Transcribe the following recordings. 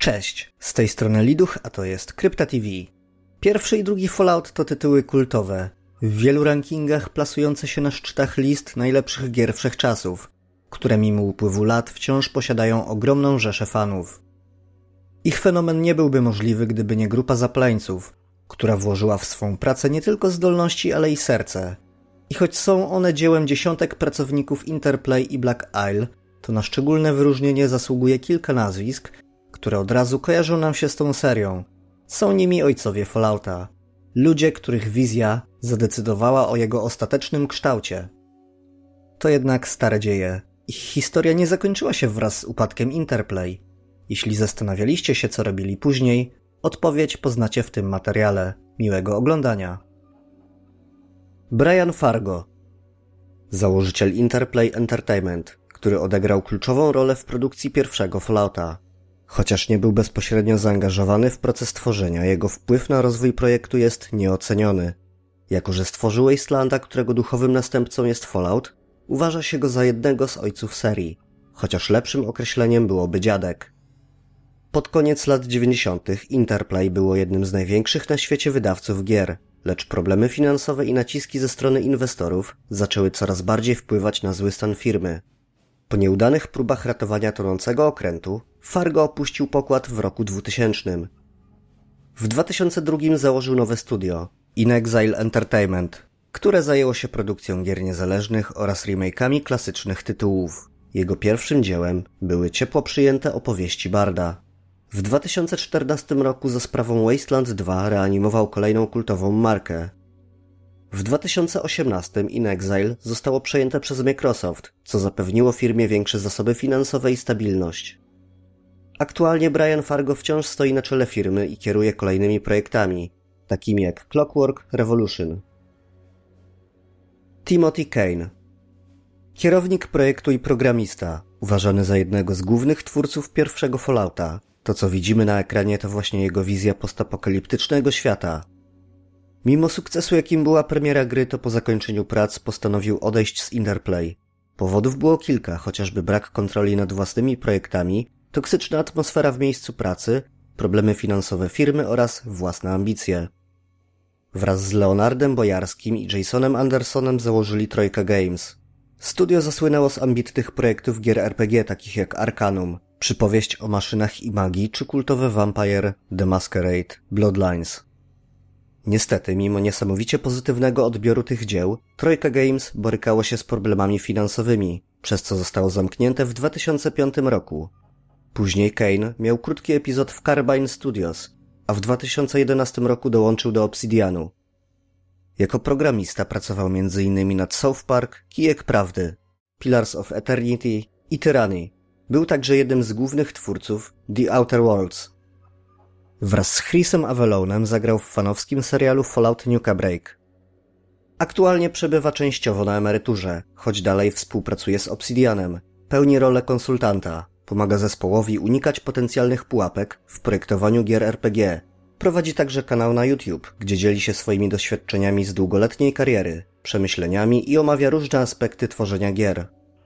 Cześć, z tej strony Liduch, a to jest Krypta TV. Pierwszy i drugi Fallout to tytuły kultowe, w wielu rankingach plasujące się na szczytach list najlepszych gier wszechczasów, które mimo upływu lat wciąż posiadają ogromną rzeszę fanów. Ich fenomen nie byłby możliwy, gdyby nie grupa zapaleńców, która włożyła w swą pracę nie tylko zdolności, ale i serce. I choć są one dziełem dziesiątek pracowników Interplay i Black Isle, to na szczególne wyróżnienie zasługuje kilka nazwisk, które od razu kojarzą nam się z tą serią. Są nimi ojcowie Fallouta. Ludzie, których wizja zadecydowała o jego ostatecznym kształcie. To jednak stare dzieje. Ich historia nie zakończyła się wraz z upadkiem Interplay. Jeśli zastanawialiście się, co robili później, odpowiedź poznacie w tym materiale. Miłego oglądania. Brian Fargo, założyciel Interplay Entertainment, który odegrał kluczową rolę w produkcji pierwszego Fallouta. Chociaż nie był bezpośrednio zaangażowany w proces tworzenia, jego wpływ na rozwój projektu jest nieoceniony. Jako że stworzył Wastelanda, którego duchowym następcą jest Fallout, uważa się go za jednego z ojców serii, chociaż lepszym określeniem byłoby dziadek. Pod koniec lat 90. Interplay było jednym z największych na świecie wydawców gier, lecz problemy finansowe i naciski ze strony inwestorów zaczęły coraz bardziej wpływać na zły stan firmy. Po nieudanych próbach ratowania tonącego okrętu, Fargo opuścił pokład w roku 2000. W 2002 założył nowe studio, InXile Entertainment, które zajęło się produkcją gier niezależnych oraz remake'ami klasycznych tytułów. Jego pierwszym dziełem były ciepło przyjęte opowieści Barda. W 2014 roku za sprawą Wasteland 2 reanimował kolejną kultową markę. W 2018 InXile zostało przejęte przez Microsoft, co zapewniło firmie większe zasoby finansowe i stabilność. Aktualnie Brian Fargo wciąż stoi na czele firmy i kieruje kolejnymi projektami, takimi jak Clockwork Revolution. Timothy Kane, kierownik projektu i programista, uważany za jednego z głównych twórców pierwszego Fallouta. To, co widzimy na ekranie, to właśnie jego wizja postapokaliptycznego świata. Mimo sukcesu, jakim była premiera gry, to po zakończeniu prac postanowił odejść z Interplay. Powodów było kilka, chociażby brak kontroli nad własnymi projektami, toksyczna atmosfera w miejscu pracy, problemy finansowe firmy oraz własne ambicje. Wraz z Leonardem Boyarskim i Jasonem Andersonem założyli Troika Games. Studio zasłynęło z ambitnych projektów gier RPG takich jak Arcanum, przypowieść o maszynach i magii czy kultowe Vampire The Masquerade Bloodlines. Niestety, mimo niesamowicie pozytywnego odbioru tych dzieł, Troika Games borykało się z problemami finansowymi, przez co zostało zamknięte w 2005 roku. Później Kane miał krótki epizod w Carbine Studios, a w 2011 roku dołączył do Obsidianu. Jako programista pracował m.in. nad South Park, Kijek Prawdy, Pillars of Eternity i Tyranny. Był także jednym z głównych twórców The Outer Worlds. Wraz z Chrisem Avallonem zagrał w fanowskim serialu Fallout Nuka Break. Aktualnie przebywa częściowo na emeryturze, choć dalej współpracuje z Obsidianem. Pełni rolę konsultanta, pomaga zespołowi unikać potencjalnych pułapek w projektowaniu gier RPG. Prowadzi także kanał na YouTube, gdzie dzieli się swoimi doświadczeniami z długoletniej kariery, przemyśleniami i omawia różne aspekty tworzenia gier.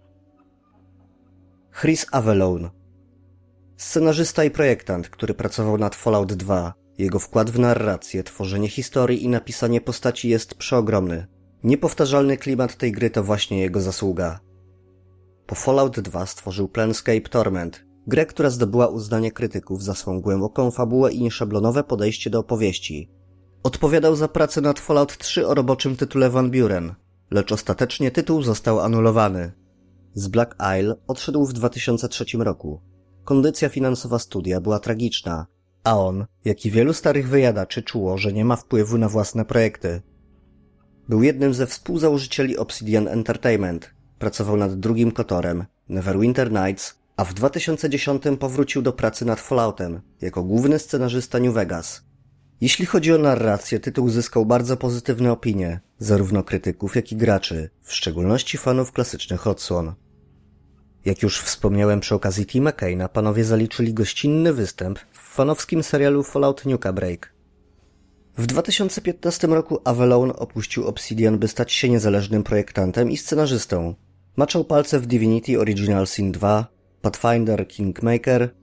Chris Avallone, scenarzysta i projektant, który pracował nad Fallout 2. Jego wkład w narrację, tworzenie historii i napisanie postaci jest przeogromny. Niepowtarzalny klimat tej gry to właśnie jego zasługa. Po Fallout 2 stworzył Planescape Torment, grę, która zdobyła uznanie krytyków za swą głęboką fabułę i nieszablonowe podejście do opowieści. Odpowiadał za pracę nad Fallout 3 o roboczym tytule Van Buren, lecz ostatecznie tytuł został anulowany. Z Black Isle odszedł w 2003 roku. Kondycja finansowa studia była tragiczna, a on, jak i wielu starych wyjadaczy, czuło, że nie ma wpływu na własne projekty. Był jednym ze współzałożycieli Obsidian Entertainment, pracował nad drugim Kotorem, Neverwinter Nights, a w 2010 powrócił do pracy nad Falloutem, jako główny scenarzysta New Vegas. Jeśli chodzi o narrację, tytuł zyskał bardzo pozytywne opinie, zarówno krytyków, jak i graczy, w szczególności fanów klasycznych odsłon. Jak już wspomniałem przy okazji Tima Kane'a, panowie zaliczyli gościnny występ w fanowskim serialu Fallout Nuka Break. W 2015 roku Avallone opuścił Obsidian, by stać się niezależnym projektantem i scenarzystą. Maczał palce w Divinity Original Sin 2, Pathfinder Kingmaker,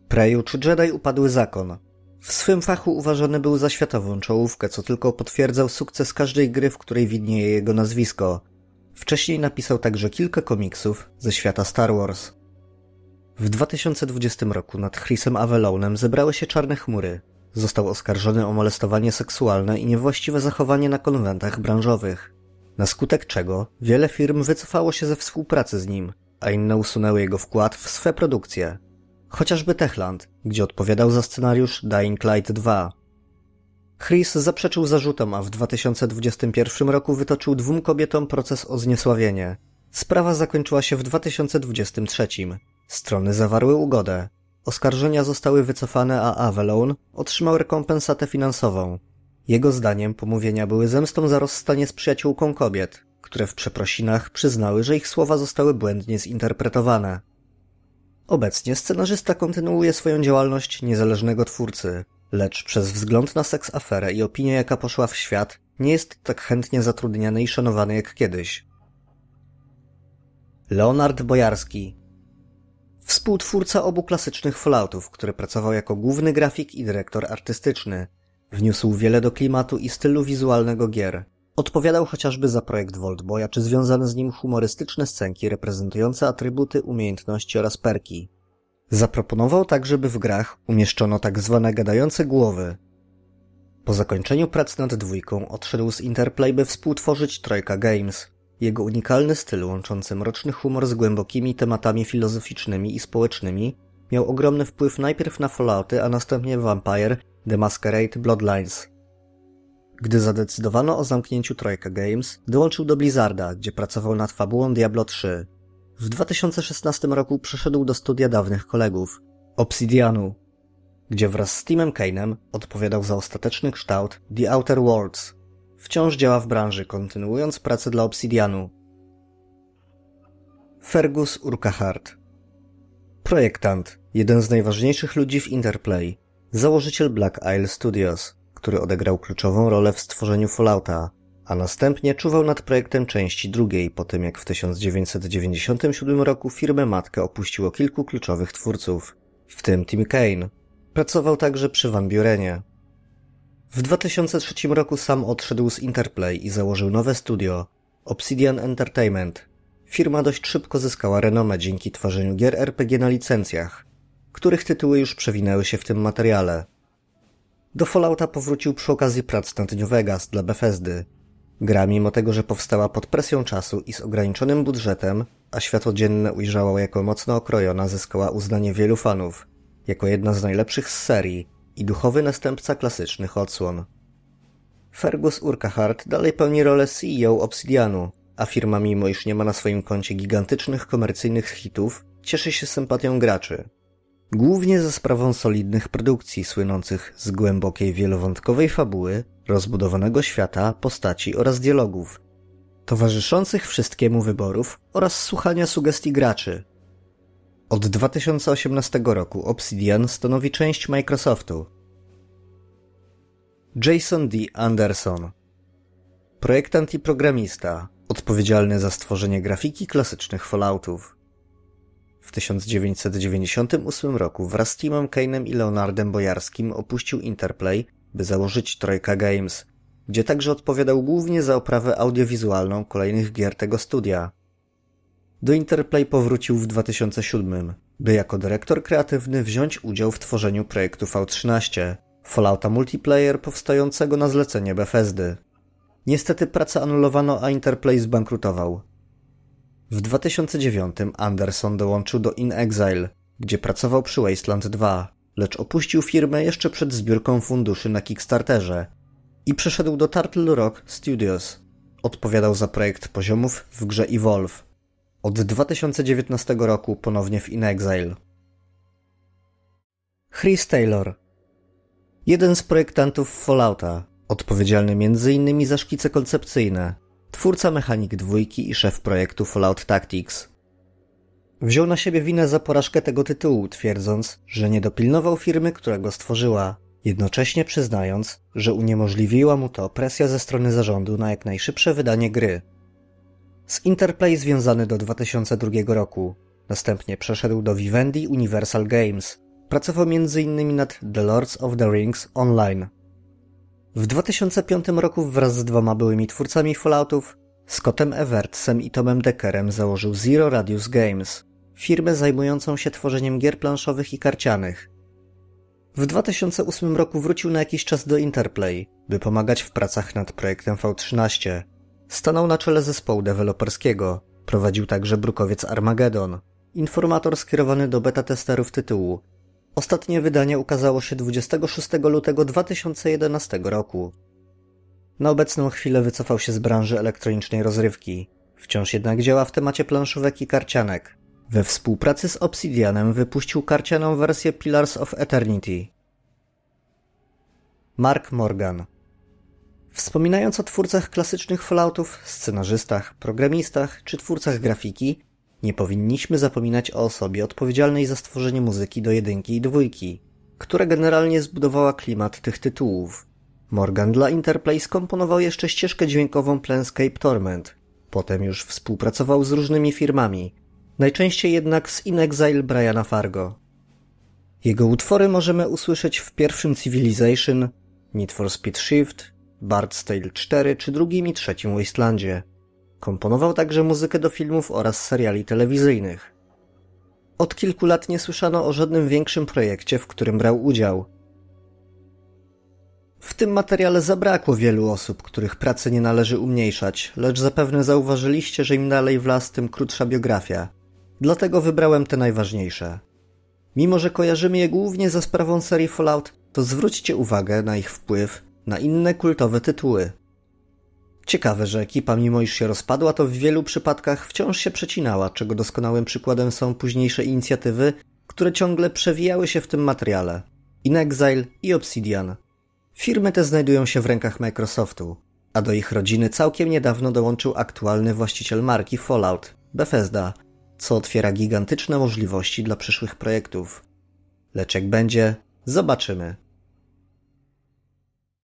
Preju czy Jedi upadły zakon. W swym fachu uważany był za światową czołówkę, co tylko potwierdzał sukces każdej gry, w której widnieje jego nazwisko. Wcześniej napisał także kilka komiksów ze świata Star Wars. W 2020 roku nad Chrisem Avelonem zebrały się czarne chmury. Został oskarżony o molestowanie seksualne i niewłaściwe zachowanie na konwentach branżowych. Na skutek czego wiele firm wycofało się ze współpracy z nim, a inne usunęły jego wkład w swe produkcje. Chociażby Techland, gdzie odpowiadał za scenariusz Dying Light 2. Chris zaprzeczył zarzutom, a w 2021 roku wytoczył 2 kobietom proces o zniesławienie. Sprawa zakończyła się w 2023. Strony zawarły ugodę. Oskarżenia zostały wycofane, a Avalon otrzymał rekompensatę finansową. Jego zdaniem pomówienia były zemstą za rozstanie z przyjaciółką kobiet, które w przeprosinach przyznały, że ich słowa zostały błędnie zinterpretowane. Obecnie scenarzysta kontynuuje swoją działalność niezależnego twórcy, lecz przez wzgląd na seks-aferę i opinię, jaka poszła w świat, nie jest tak chętnie zatrudniany i szanowany jak kiedyś. Leonard Bojarski. Współtwórca obu klasycznych Falloutów, który pracował jako główny grafik i dyrektor artystyczny. Wniósł wiele do klimatu i stylu wizualnego gier. Odpowiadał chociażby za projekt Vault Boya czy związane z nim humorystyczne scenki reprezentujące atrybuty, umiejętności oraz perki. Zaproponował także, by w grach umieszczono tak zwane gadające głowy. Po zakończeniu prac nad 2 odszedł z Interplay, by współtworzyć Troika Games. Jego unikalny styl łączący mroczny humor z głębokimi tematami filozoficznymi i społecznymi miał ogromny wpływ najpierw na Fallouty, a następnie Vampire The Masquerade Bloodlines. Gdy zadecydowano o zamknięciu Troika Games, dołączył do Blizzarda, gdzie pracował nad fabułą Diablo 3. W 2016 roku przeszedł do studia dawnych kolegów, Obsidianu, gdzie wraz z Timem Kane'em odpowiadał za ostateczny kształt The Outer Worlds. Wciąż działa w branży, kontynuując pracę dla Obsidianu. Fergus Urquhart. Projektant, jeden z najważniejszych ludzi w Interplay, założyciel Black Isle Studios, który odegrał kluczową rolę w stworzeniu Fallouta, a następnie czuwał nad projektem części 2, po tym jak w 1997 roku firmę matkę opuściło kilku kluczowych twórców, w tym Tim Kaine. Pracował także przy Van Burenie. W 2003 roku sam odszedł z Interplay i założył nowe studio, Obsidian Entertainment. Firma dość szybko zyskała renomę dzięki tworzeniu gier RPG na licencjach, których tytuły już przewinęły się w tym materiale. Do Fallouta powrócił przy okazji prac nad New Vegas dla Bethesdy. Gra, mimo tego, że powstała pod presją czasu i z ograniczonym budżetem, a światło dzienne ujrzała jako mocno okrojona, zyskała uznanie wielu fanów, jako jedna z najlepszych z serii i duchowy następca klasycznych odsłon. Fergus Urquhart dalej pełni rolę CEO Obsidianu, a firma, mimo iż nie ma na swoim koncie gigantycznych komercyjnych hitów, cieszy się sympatią graczy. Głównie za sprawą solidnych produkcji słynących z głębokiej wielowątkowej fabuły, rozbudowanego świata, postaci oraz dialogów, towarzyszących wszystkiemu wyborów oraz słuchania sugestii graczy. Od 2018 roku Obsidian stanowi część Microsoftu. Jason D. Anderson. Projektant i programista, odpowiedzialny za stworzenie grafiki klasycznych Falloutów. W 1998 roku wraz z Timem Kane'em i Leonardem Bojarskim opuścił Interplay, by założyć Troika Games, gdzie także odpowiadał głównie za oprawę audiowizualną kolejnych gier tego studia. Do Interplay powrócił w 2007, by jako dyrektor kreatywny wziąć udział w tworzeniu projektu V13, Fallouta multiplayer powstającego na zlecenie Bethesdy. Niestety pracę anulowano, a Interplay zbankrutował. W 2009 Anderson dołączył do In Exile, gdzie pracował przy Wasteland 2, lecz opuścił firmę jeszcze przed zbiórką funduszy na Kickstarterze i przeszedł do Turtle Rock Studios. Odpowiadał za projekt poziomów w grze Evolve. Od 2019 roku ponownie w In Exile. Chris Taylor. Jeden z projektantów Fallouta, odpowiedzialny m.in. za szkice koncepcyjne, twórca mechanik 2 i szef projektu Fallout Tactics. Wziął na siebie winę za porażkę tego tytułu, twierdząc, że nie dopilnował firmy, która go stworzyła, jednocześnie przyznając, że uniemożliwiła mu to presja ze strony zarządu na jak najszybsze wydanie gry. Z Interplay związany do 2002 roku, następnie przeszedł do Vivendi Universal Games, pracował m.in. nad The Lords of the Rings Online. W 2005 roku wraz z 2 byłymi twórcami Falloutów, Scottem Evertsem i Tomem Deckerem, założył Zero Radius Games, firmę zajmującą się tworzeniem gier planszowych i karcianych. W 2008 roku wrócił na jakiś czas do Interplay, by pomagać w pracach nad projektem V13. Stanął na czele zespołu deweloperskiego, prowadził także brukowiec Armageddon, informator skierowany do beta-testerów tytułu. Ostatnie wydanie ukazało się 26 lutego 2011 roku. Na obecną chwilę wycofał się z branży elektronicznej rozrywki. Wciąż jednak działa w temacie planszówek i karcianek. We współpracy z Obsidianem wypuścił karcianą wersję Pillars of Eternity. Mark Morgan. Wspominając o twórcach klasycznych Falloutów, scenarzystach, programistach czy twórcach grafiki, nie powinniśmy zapominać o osobie odpowiedzialnej za stworzenie muzyki do 1 i 2, która generalnie zbudowała klimat tych tytułów. Morgan dla Interplay skomponował jeszcze ścieżkę dźwiękową Planescape Torment. Potem już współpracował z różnymi firmami, najczęściej jednak z In Exile Briana Fargo. Jego utwory możemy usłyszeć w pierwszym Civilization, Need for Speed Shift, Bard's Tale 4 czy drugim i trzecim Wastelandzie. Komponował także muzykę do filmów oraz seriali telewizyjnych. Od kilku lat nie słyszano o żadnym większym projekcie, w którym brał udział. W tym materiale zabrakło wielu osób, których pracy nie należy umniejszać, lecz zapewne zauważyliście, że im dalej w las, tym krótsza biografia. Dlatego wybrałem te najważniejsze. Mimo że kojarzymy je głównie ze sprawą serii Fallout, to zwróćcie uwagę na ich wpływ na inne kultowe tytuły. Ciekawe, że ekipa, mimo iż się rozpadła, to w wielu przypadkach wciąż się przecinała, czego doskonałym przykładem są późniejsze inicjatywy, które ciągle przewijały się w tym materiale. In Exile i Obsidian. Firmy te znajdują się w rękach Microsoftu, a do ich rodziny całkiem niedawno dołączył aktualny właściciel marki Fallout, Bethesda, co otwiera gigantyczne możliwości dla przyszłych projektów. Lecz jak będzie, zobaczymy.